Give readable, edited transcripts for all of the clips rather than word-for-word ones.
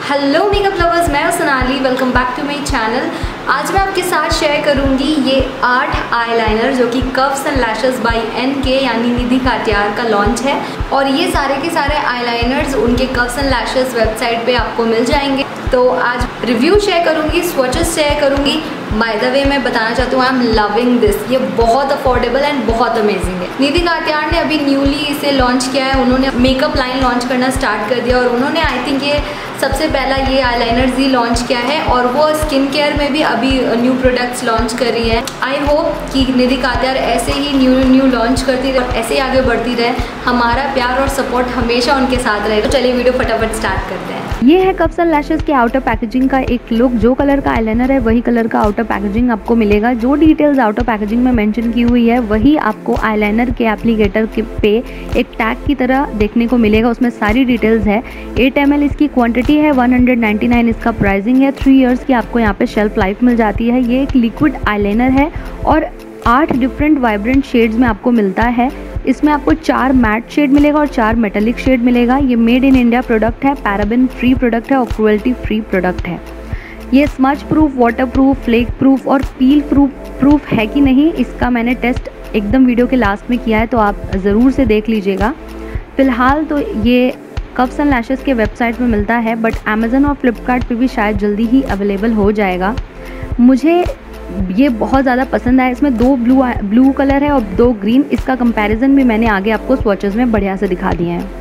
Hello makeup lovers, मैं Sonali. Welcome back to my channel. आज मैं आपके साथ शेयर करूंगी ये 8 आईलाइनर जो कि curves and lashes by NK यानी निधि काटियार का लॉन्च है। और ये सारे के सारे आईलाइनर्स उनके कर्व्स एंड लैशेस वेबसाइट पे आपको मिल जाएंगे। तो आज रिव्यू शेयर करूंगी, स्वॉचेस शेयर करूंगी। बाय द वे मैं बताना चाहती हूँ, आई एम लविंग दिस। ये बहुत अफोर्डेबल एंड बहुत अमेजिंग है। निधि काटियार ने अभी न्यूली इसे लॉन्च किया है। उन्होंने मेकअप लाइन लॉन्च करना स्टार्ट कर दिया और उन्होंने आई थिंक ये सबसे पहला ये आईलाइनर्स ही लॉन्च किया है। और वो स्किन केयर में भी अभी न्यू प्रोडक्ट्स लॉन्च कर रही है। आई होप कि निधि काटियार ऐसे ही न्यू लॉन्च करती रहे और ऐसे ही आगे बढ़ती रहे। हमारा प्यार और सपोर्ट हमेशा उनके साथ रहे। तो चलिए वीडियो फटाफट स्टार्ट करते हैं। ये है कर्व्स एंड लैशेस के आउटर पैकेजिंग का एक लुक। जो कलर का आईलाइनर है वही कलर का आउटर पैकेजिंग आपको मिलेगा। जो डिटेल्स आउटर पैकेजिंग में मेंशन की हुई है वही आपको आईलाइनर के एप्लीकेटर पे एक टैग की तरह देखने को मिलेगा। उसमें सारी डिटेल्स है। 8 ml इसकी क्वांटिटी है, 199 इसका प्राइसिंग है। 3 इयर्स की आपको यहाँ पे शेल्फ लाइफ मिल जाती है। ये एक लिक्विड आईलाइनर है और 8 डिफरेंट वाइब्रेंट शेड्स में आपको मिलता है। इसमें आपको 4 मैट शेड मिलेगा और 4 मेटेलिक शेड मिलेगा। ये मेड इन इंडिया प्रोडक्ट है, पैराबेन फ्री प्रोडक्ट है और क्रुएल्टी फ्री प्रोडक्ट है। ये smudge proof, water proof, flake proof और पील प्रूफ है कि नहीं, इसका मैंने टेस्ट एकदम वीडियो के लास्ट में किया है, तो आप ज़रूर से देख लीजिएगा। फ़िलहाल तो ये कर्व्स एंड लैशेस के वेबसाइट में मिलता है, बट अमेज़न और फ्लिपकार्ट पे भी शायद जल्दी ही अवेलेबल हो जाएगा। मुझे ये बहुत ज़्यादा पसंद आया। इसमें 2 ब्लू कलर है और 2 ग्रीन। इसका कंपैरिजन भी मैंने आगे आपको स्वॉचेस में बढ़िया से दिखा दिए हैं।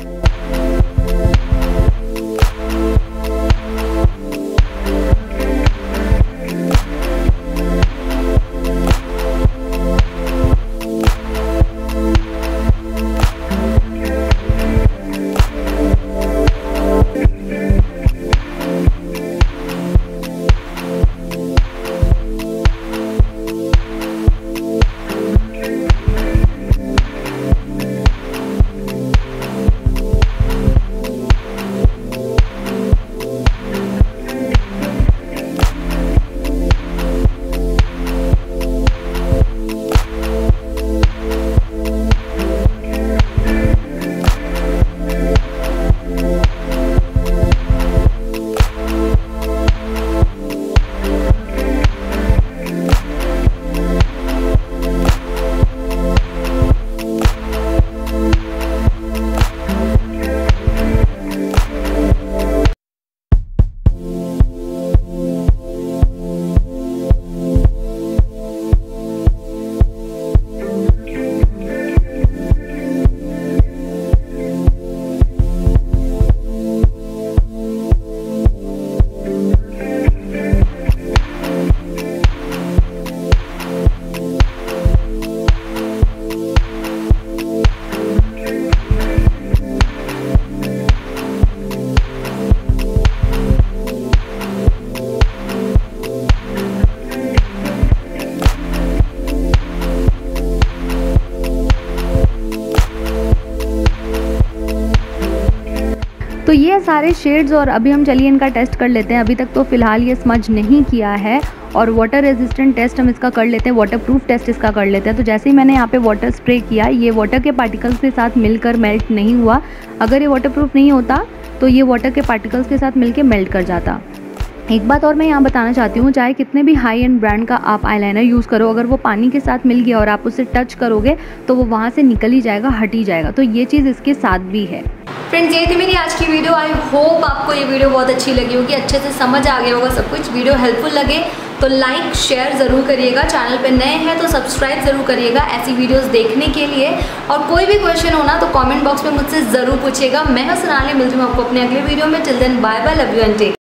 तो ये सारे शेड्स और अभी हम चलिए इनका टेस्ट कर लेते हैं। अभी तक तो फ़िलहाल ये स्मज नहीं किया है और वाटर रेजिस्टेंट टेस्ट हम इसका कर लेते हैं, वाटर प्रूफ टेस्ट इसका कर लेते हैं। तो जैसे ही मैंने यहाँ पे वाटर स्प्रे किया, ये वाटर के पार्टिकल्स के साथ मिलकर मेल्ट नहीं हुआ। अगर ये वाटर प्रूफ नहीं होता तो ये वाटर के पार्टिकल्स के साथ मिलकर मेल्ट कर जाता। एक बात और मैं यहाँ बताना चाहती हूँ, चाहे कितने भी हाई एंड ब्रांड का आप आईलाइनर यूज़ करो, अगर वो पानी के साथ मिल गया और आप उसे टच करोगे तो वो वहाँ से निकल ही जाएगा, हट ही जाएगा। तो ये चीज़ इसके साथ भी है। फ्रेंड्स, ये थी मेरी आज की वीडियो। आई होप आपको ये वीडियो बहुत अच्छी लगी होगी, अच्छे से समझ आ गया होगा सब कुछ। वीडियो हेल्पफुल लगे तो लाइक शेयर ज़रूर करिएगा। चैनल पे नए हैं तो सब्सक्राइब ज़रूर करिएगा ऐसी वीडियोस देखने के लिए। और कोई भी क्वेश्चन हो ना तो कमेंट बॉक्स में मुझसे ज़रूर पूछिएगा। मैं सोनाली, मिलती हूँ आपको अपने अगले वीडियो में। Till then bye bye, love you and take.